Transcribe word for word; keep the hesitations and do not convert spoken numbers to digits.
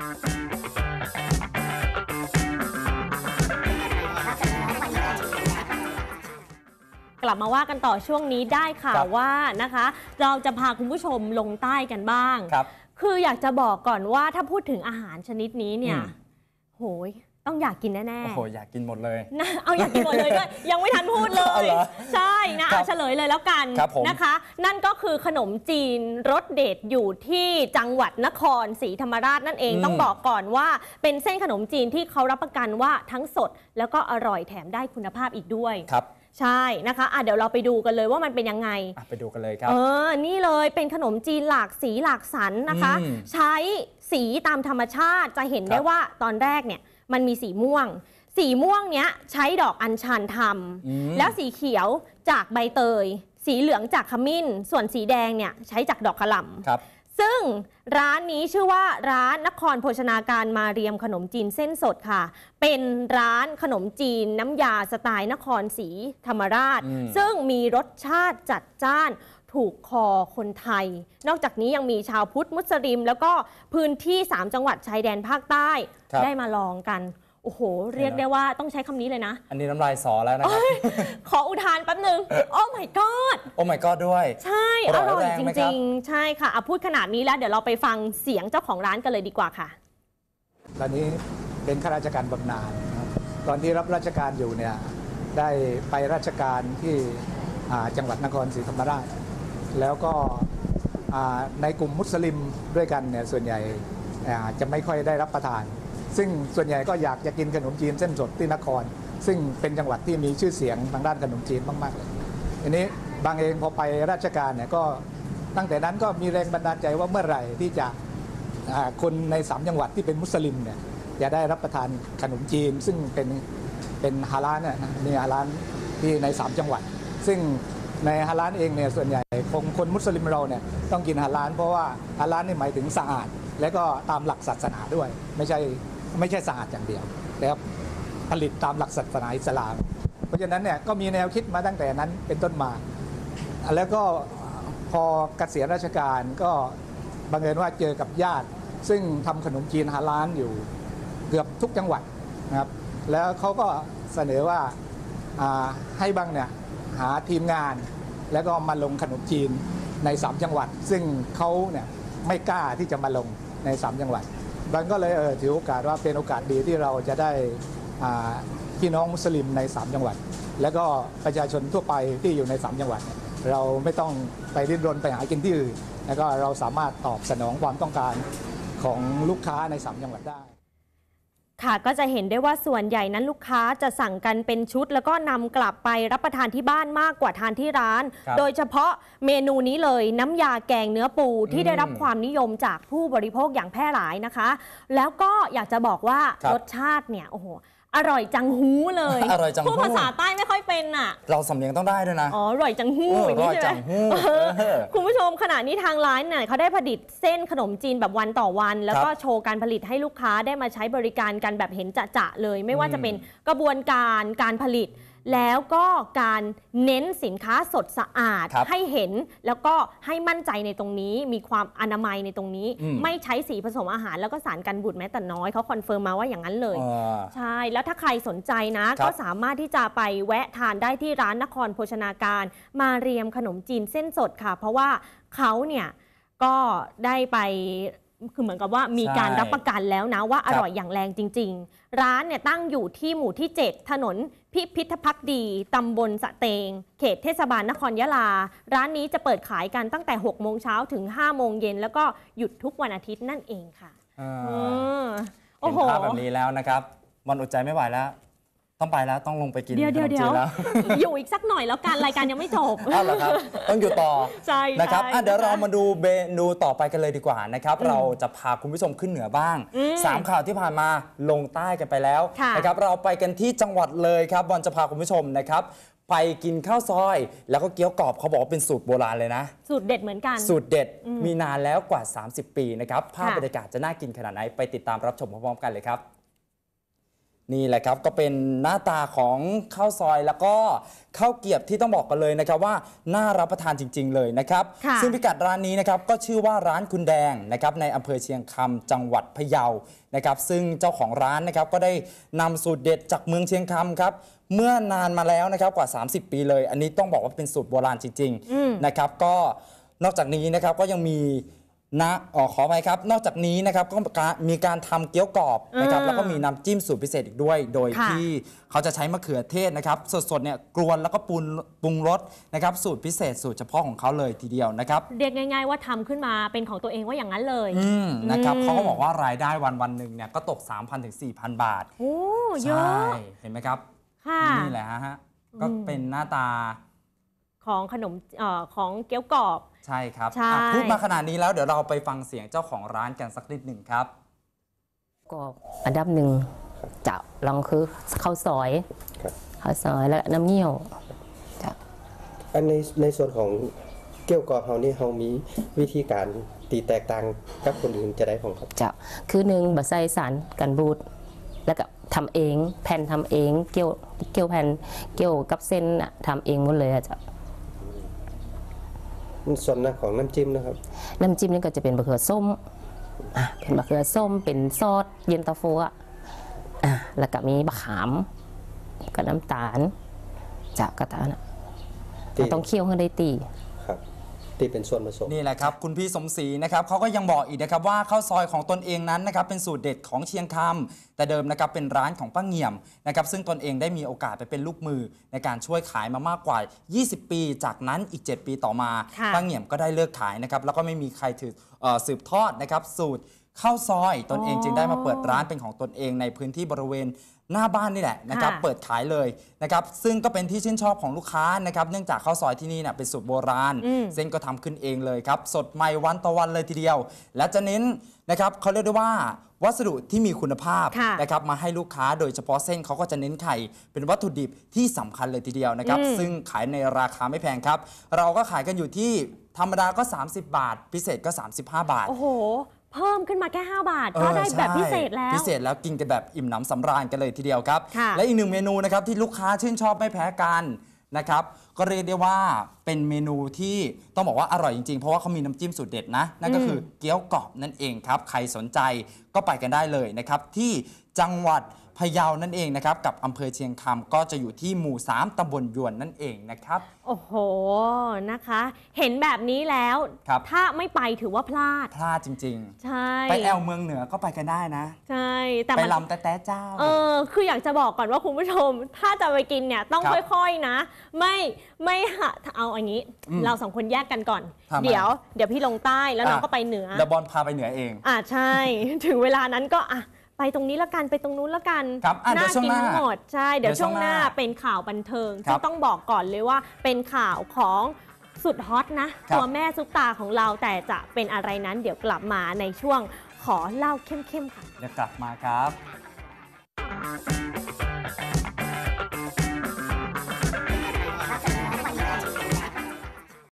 กลับมาว่ากันต่อช่วงนี้ได้ข่าวว่านะคะเราจะพาคุณผู้ชมลงใต้กันบ้างครับคืออยากจะบอกก่อนว่าถ้าพูดถึงอาหารชนิดนี้เนี่ยโหยต้องอยากกินแน่ๆโอ้โหอยากกินหมดเลยนะเอาอยากกินหมดเลยด้วยยังไม่ทันพูดเลยใช่นะเฉลยเลยแล้วกันนะคะนั่นก็คือขนมจีนรสเด็ดอยู่ที่จังหวัดนครศรีธรรมราชนั่นเองต้องบอกก่อนว่าเป็นเส้นขนมจีนที่เขารับประกันว่าทั้งสดแล้วก็อร่อยแถมได้คุณภาพอีกด้วยครับใช่นะคะะเดี๋ยวเราไปดูกันเลยว่ามันเป็นยังไงไปดูกันเลยครับเออนี่เลยเป็นขนมจีนหลากสีหลากสันนะคะใช้สีตามธรรมชาติจะเห็นได้ว่าตอนแรกเนี่ยมันมีสีม่วงสีม่วงเนี้ยใช้ดอกอัญชันทำแล้วสีเขียวจากใบเตยสีเหลืองจากขมิ้นส่วนสีแดงเนี่ยใช้จากดอกกระหล่ำซึ่งร้านนี้ชื่อว่าร้านนครโภชนาการมาเรียมขนมจีนเส้นสดค่ะเป็นร้านขนมจีนน้ำยาสไตล์นครศรีธรรมราชซึ่งมีรสชาติจัดจ้านถูกคอคนไทยนอกจากนี้ยังมีชาวพุทธมุสลิมแล้วก็พื้นที่สามจังหวัดชายแดนภาคใต้ได้มาลองกันโอ้โหเรียกได้ว่าต้องใช้คำนี้เลยนะอันนี้น้ำลายสอแล้วนะครับขออุทานแป๊บนึงโอ้ my god โอ้ my god ด้วยใช่อร่อยจริงๆใช่ค่ะพูดขนาดนี้แล้วเดี๋ยวเราไปฟังเสียงเจ้าของร้านกันเลยดีกว่าค่ะตอนนี้เป็นข้าราชการบำนาญตอนที่รับราชการอยู่เนี่ยได้ไปราชการที่จังหวัดนครศรีธรรมราชแล้วก็ในกลุ่มมุสลิมด้วยกันเนี่ยส่วนใหญ่จะไม่ค่อยได้รับประทานซึ่งส่วนใหญ่ก็อยากจะกินขนมจีนเส้นสดที่นครซึ่งเป็นจังหวัดที่มีชื่อเสียงทางด้านขนมจีนมากๆเลยทีนี้บางเองพอไปราชการเนี่ยก็ตั้งแต่นั้นก็มีแรงบันดาลใจว่าเมื่อไหร่ที่จะคนในสามจังหวัดที่เป็นมุสลิมเนี่ยจะได้รับประทานขนมจีนซึ่งเป็นเป็นฮาลาลเนี่ยมีฮาลาลที่ในสามจังหวัดซึ่งในฮาลาลเองเนี่ยส่วนใหญ่คนคนมุสลิมเราเนี่ยต้องกินฮาลาลเพราะว่าฮาลาลนี่หมายถึงสะอาดและก็ตามหลักศาสนาด้วยไม่ใช่ไม่ใช่สะอาดอย่างเดียวแต่ผลิตตามหลักศาสนาอิสลามเพราะฉะนั้นเนี่ยก็มีแนวคิดมาตั้งแต่นั้นเป็นต้นมาแล้วก็พอเกษียณราชการก็บังเอิญว่าเจอกับญาติซึ่งทำขนมจีนฮาลาลอยู่เกือบทุกจังหวัดนะครับแล้วเขาก็เสนอว่าให้บังเนี่ยหาทีมงานแล้วก็มาลงขนมจีนในสามจังหวัดซึ่งเขาเนี่ยไม่กล้าที่จะมาลงในสามจังหวัดบังก็เลยเออถือโอกาสว่าเป็นโอกาสดีที่เราจะได้พี่น้องมุสลิมในสามจังหวัดแล้วก็ประชาชนทั่วไปที่อยู่ในสามจังหวัดเราไม่ต้องไปดิ้นรนไปหากินที่อื่นแล้วก็เราสามารถตอบสนองความต้องการของลูกค้าในสามจังหวัดได้ค่ะก็จะเห็นได้ว่าส่วนใหญ่นั้นลูกค้าจะสั่งกันเป็นชุดแล้วก็นำกลับไปรับประทานที่บ้านมากกว่าทานที่ร้านโดยเฉพาะเมนูนี้เลยน้ำยาแกงเนื้อปูที่ได้รับความนิยมจากผู้บริโภคอย่างแพร่หลายนะคะแล้วก็อยากจะบอกว่ารสชาติเนี่ยโอ้โหอร่อยจังหูเลยอร่อยจังหูพูดภาษาใต้ไม่ค่อยเป็นอ่ะเราสำเนียงต้องได้ด้วยนะอ๋ออร่อยจังหูอย่างนี้ใช่ไหมคุณผู้ชมขณะนี้ทางร้านเนี่ยเขาได้ผลิตเส้นขนมจีนแบบวันต่อวันแล้วก็โชว์การผลิตให้ลูกค้าได้มาใช้บริการกันแบบเห็นจะๆเลยไม่ว่าจะเป็นกระบวนการการผลิตแล้วก็การเน้นสินค้าสดสะอาดให้เห็นแล้วก็ให้มั่นใจในตรงนี้มีความอนามัยในตรงนี้ไม่ใช้สีผสมอาหารแล้วก็สารกันบูดแม้แต่น้อยเขาคอนเฟิร์มมาว่าอย่างนั้นเลยใช่แล้วถ้าใครสนใจนะก็สามารถที่จะไปแวะทานได้ที่ร้านนครโภชนาการมาเรียมขนมจีนเส้นสดค่ะเพราะว่าเขาเนี่ยก็ได้ไปคือเหมือนกับว่ามีการรับประกันแล้วนะว่าอร่อยอย่างแรงจริงๆร้านเนี่ยตั้งอยู่ที่หมู่ที่เจ็ดถนนพิพิธภักดีตำบลสะเตงเขตเทศบาลนครยะลาร้านนี้จะเปิดขายกันตั้งแต่หกโมงเช้าถึงห้าโมงเย็นแล้วก็หยุดทุกวันอาทิตย์นั่นเองค่ะเห็นภาพแบบนี้แล้วนะครับมันอดใจไม่ไหวแล้วต้องไปแล้วต้องลงไปกินเดี๋ยวเดี๋ยวเดี๋ยวอยู่อีกสักหน่อยแล้วกันรายการยังไม่จบอ้าวเหรอครับต้องอยู่ต่อใช่นะครับเดี๋ยวเรามาดูเมนูต่อไปกันเลยดีกว่านะครับเราจะพาคุณผู้ชมขึ้นเหนือบ้างสามข่าวที่ผ่านมาลงใต้กันไปแล้วนะครับเราไปกันที่จังหวัดเลยครับวันจะพาคุณผู้ชมนะครับไปกินข้าวซอยแล้วก็เกี๊ยวกรอบเขาบอกว่าเป็นสูตรโบราณเลยนะสูตรเด็ดเหมือนกันสูตรเด็ดมีนานแล้วกว่าสามสิบปีนะครับภาพบรรยากาศจะน่ากินขนาดไหนไปติดตามรับชมพร้อมๆกันเลยครับนี่แหละครับก็เป็นหน้าตาของข้าวซอยแล้วก็ข้าวเกรียบที่ต้องบอกกันเลยนะครับว่าน่ารับประทานจริงๆเลยนะครับซึ่งพิกัดร้านนี้นะครับก็ชื่อว่าร้านคุณแดงนะครับในอำเภอเชียงคำจังหวัดพะเยานะครับซึ่งเจ้าของร้านนะครับก็ได้นำสูตรเด็ดจากเมืองเชียงคำครับเมื่อนานมาแล้วนะครับกว่าสามสิบปีเลยอันนี้ต้องบอกว่าเป็นสูตรโบราณจริงๆนะครับก็นอกจากนี้นะครับก็ยังมีนะอ๋อขอไปครับนอกจากนี้นะครับก็มีการทำเกี๊ยวกรอบนะครับแล้วก็มีน้ำจิ้มสูตรพิเศษอีกด้วยโดยที่เขาจะใช้มะเขือเทศนะครับสดๆเนี่ยกรวนแล้วก็ปรุงปรุงรสนะครับสูตรพิเศษสูตรเฉพาะของเขาเลยทีเดียวนะครับเรียกง่ายๆว่าทำขึ้นมาเป็นของตัวเองว่าอย่างนั้นเลยนะครับเขาก็บอกว่ารายได้วันวันหนึ่งเนี่ยก็ตก สามพัน ถึง สี่พัน บาทโอ้เยอะเห็นไหมครับนี่แหละฮะก็เป็นหน้าตาของขนมเอ่อของเกี๊ยวกรอบใช่ครับพูดมาขนาดนี้แล้วเดี๋ยวเราไปฟังเสียงเจ้าของร้านกันสักนิดหนึ่งครับก็อันดับหนึ่งจะลองคือข้าวซอยข้าวซอยและน้ำเงี้ยวจะอันในในส่วนของเกี๊ยวกรอบเฮานี่เฮามีวิธีการตีแตกต่างกับคนอื่นจะได้ของครับจะคือหนึ่งบะไซสารกันบูดแล้วก็ทำเองแผ่นทำเองเกี๊ยวเกี๊ยวแผ่นเกี๊ยวกับเส้นทำเองหมดเลยอะจะส่วนของน้ำจิ้มนะครับน้ำจิ้มนี่ก็จะเป็นมะเขือส้มเป็นมะเขือส้มเป็นซอสเย็นตาโฟอ่ะแล้วก็มีมะขามกับน้ำตาลจากกระทะนะต้องเคี่ยวให้ได้ตีครับตีเป็นส่วนผสมนี่แหละครับคุณพี่สมศรีนะครับเขาก็ยังบอกอีกนะครับว่าข้าวซอยของตนเองนั้นนะครับเป็นสูตรเด็ดของเชียงคำแต่เดิมนะครับเป็นร้านของป้าเงี่ยมนะครับซึ่งตนเองได้มีโอกาสไปเป็นลูกมือในการช่วยขายมามากกว่ายี่สิบปีจากนั้นอีกเจ็ดปีต่อมาป้าเงี่ยมก็ได้เลิกขายนะครับแล้วก็ไม่มีใครถือสืบทอดนะครับสูตรข้าวซอยตนเองจึงได้มาเปิดร้านเป็นของตนเองในพื้นที่บริเวณหน้าบ้านนี่แหละนะครับเปิดขายเลยนะครับซึ่งก็เป็นที่ชื่นชอบของลูกค้านะครับเนื่องจากข้าวซอยที่นี่เนี่ยเป็นสูตรโบราณเส้นก็ทำขึ้นเองเลยครับสดใหม่วันต่อวันเลยทีเดียวและจะเน้นนะครับเขาเรียกได้ว่าวัสดุที่มีคุณภาพนะครับมาให้ลูกค้าโดยเฉพาะเส้นเขาก็จะเน้นไข่เป็นวัตถุดิบที่สำคัญเลยทีเดียวนะครับซึ่งขายในราคาไม่แพงครับเราก็ขายกันอยู่ที่ธรรมดาก็สามสิบบาทพิเศษก็สามสิบห้าบาทโอ้โหเพิ่มขึ้นมาแค่ห้าบาทก็ได้แบบพิเศษแล้วพิเศษแล้วกินกันแบบอิ่มหนำสำราญกันเลยทีเดียวครับและอีกหนึ่งเมนูนะครับที่ลูกค้าชื่นชอบไม่แพ้กันนะครับก็เรียกได้ว่าเป็นเมนูที่ต้องบอกว่าอร่อยจริงๆเพราะว่าเขามีน้ำจิ้มสูตรเด็ดนะนั่นก็คือเกี๊ยวกรอบนั่นเองครับใครสนใจก็ไปกันได้เลยนะครับที่จังหวัดพะเยานั่นเองนะครับกับอำเภอเชียงคำก็จะอยู่ที่หมู่สามตำบลยวนนั่นเองนะครับโอ้โหนะคะเห็นแบบนี้แล้วถ้าไม่ไปถือว่าพลาดพลาดจริงๆใช่ไปแอลเมืองเหนือก็ไปกันได้นะใช่แต่ไปลำแต่แต่เจ้าเออคืออยากจะบอกก่อนว่าคุณผู้ชมถ้าจะไปกินเนี่ยต้องค่อยๆนะไม่ไม่เอาอย่างนี้เราสองคนแยกกันก่อนเดี๋ยวเดี๋ยวพี่ลงใต้แล้วน้องก็ไปเหนือแล้วบอลพาไปเหนือเองอ่าใช่ถึงเวลานั้นก็อ่ะไปตรงนี้ละกันไปตรงนู้นละกันน่ากินทั้งหมดใช่เดี๋ยวช่วงหน้าเป็นข่าวบันเทิงที่ต้องบอกก่อนเลยว่าเป็นข่าวของสุดฮอตนะตัวแม่ซุปตาของเราแต่จะเป็นอะไรนั้นเดี๋ยวกลับมาในช่วงขอเล่าเข้มๆค่ะเดี๋ยวกลับมาครับ